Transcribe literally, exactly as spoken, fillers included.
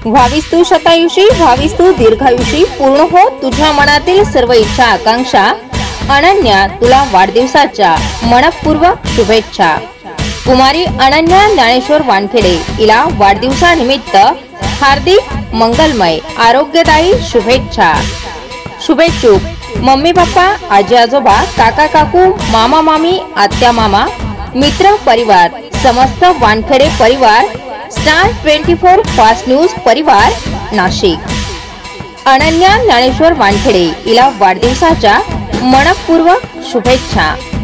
व्हावीस तू शतायुषी, व्हावीस तू दीर्घायुषी, पूर्ण हो तुझ्या मनातील सर्व इच्छा आकांक्षा। अनन्या, तुला वाढदिवसाच्या मनपूर्वक शुभेच्छा। कुमारी अनन्या ज्ञानेश्वर वानखेडे हिला वाढदिवसानिमित्त हार्दिक मंगलमय आरोग्यदायी शुभेच्छा। शुभेच्छुक मम्मी पप्पा, आजी आजोबा, काका काकू, मामा मामी, आत्या मामा, मित्र परिवार, समस्त वानखेडे परिवार, star twenty four fast news परिवार नाशिक। अनन्या ज्ञानेश्वर वानखेडे हिला वाढदिवसाच्या मनपूर्वक शुभेच्छा।